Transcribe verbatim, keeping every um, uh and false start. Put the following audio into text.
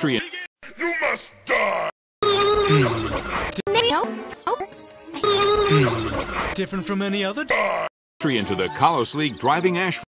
tree. You must die! Different from any other Tree into the Kalos League driving ash.